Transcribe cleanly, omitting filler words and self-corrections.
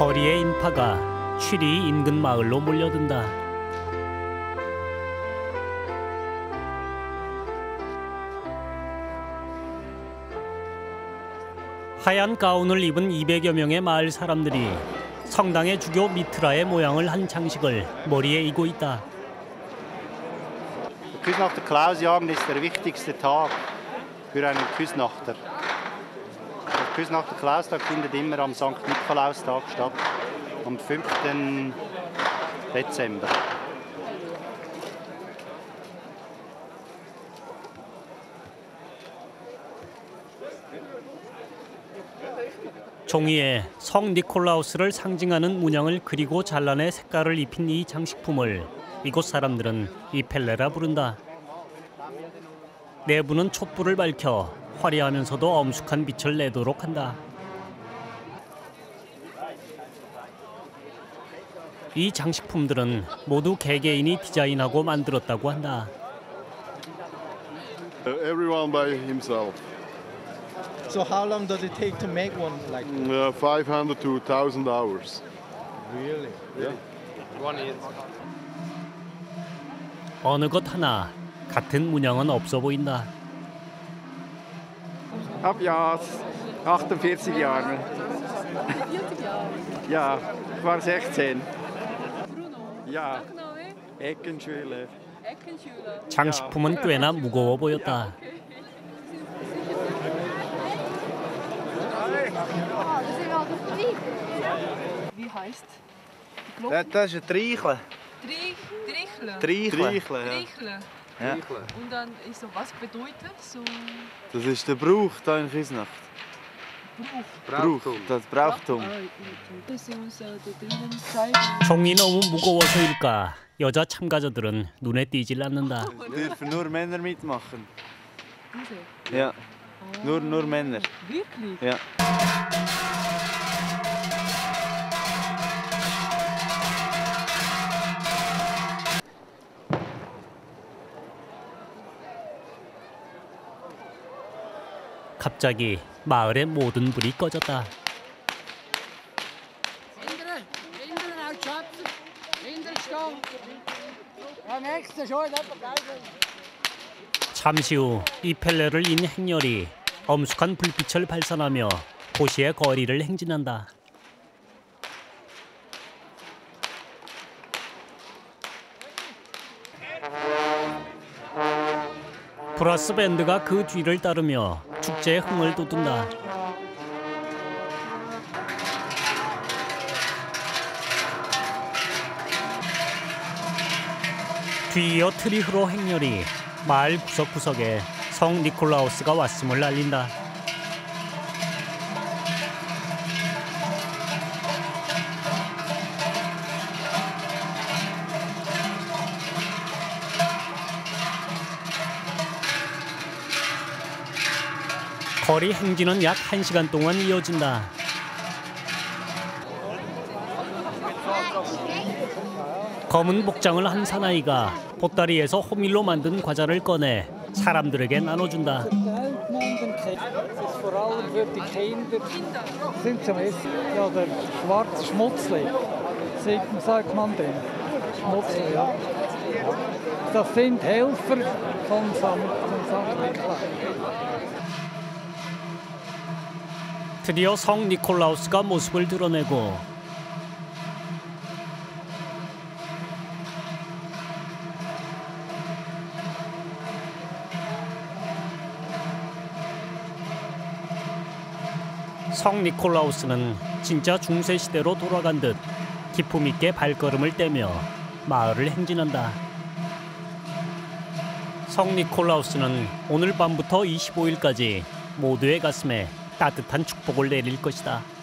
거리의 인파가 취리 인근 마을로 몰려든다. 하얀 가운을 입은 200여 명의 마을 사람들이 성당의 주교 미트라의 모양을 한 장식을 머리에 이고 있다. Küsnachter Klausjagen ist der wichtigste Tag für einen Küsnachter. Der Küsnachter Klaustag findet immer am St. Nikolaustag statt, am 5. Dezember. 종이에 성 니콜라우스를 상징하는 문양을 그리고 잘라내 색깔을 입힌 이 장식품을 이곳 사람들은 이펠레라 부른다. 내부는 촛불을 밝혀 화려하면서도 엄숙한 빛을 내도록 한다. 이 장식품들은 모두 개개인이 디자인하고 만들었다고 한다. Everyone by himself. So how long does it take to make one like that? 500 to 1,000 hours. Really? Yeah. 어느 것 하나 같은 문양은 없어 보인다. Ab ja 48 Jahre. 40 Jahre? Ja, ich war 16. Bruno? Ja, Nachname? Eckenschüler. Eckenschüler. 장식품은 꽤나 무거워 보였다. Wie heißt? Das ist ein Treichle. Trichle. Treichle, ja. Trichle. Ja. Und dann ist so, was bedeutet so? Das ist der Brauch hier in Küsnacht. Brauch. Das Brauchtum. Das ist uns da drinnen zeigen. 종이 너무 무거워서일까 여자 참가자들은 눈에 띄질 않는다. Dürfen nur Männer mitmachen. Diese? Ja, nur Männer. Wirklich? Ja. 갑자기 마을의 모든 불이 꺼졌다. 잠시 후 이펠레를 인 행렬이 엄숙한 불빛을 발산하며 도시의 거리를 행진한다. 브라스 밴드가 그 뒤를 따르며 축제의 흥을 돋운다. 뒤이어 트리흐로 행렬이 마을 구석구석에 성 니콜라우스가 왔음을 알린다. 거리 행진은 약 1시간 동안 이어진다. 검은 복장을 한 사나이가 보따리에서 호밀로 만든 과자를 꺼내 사람들에게 나눠준다. 드디어 성 니콜라우스가 모습을 드러내고 성 니콜라우스는 진짜 중세 시대로 돌아간 듯 기품 있게 발걸음을 떼며 마을을 행진한다. 성 니콜라우스는 오늘 밤부터 25일까지 모두의 가슴에 따뜻한 축복을 내릴 것이다.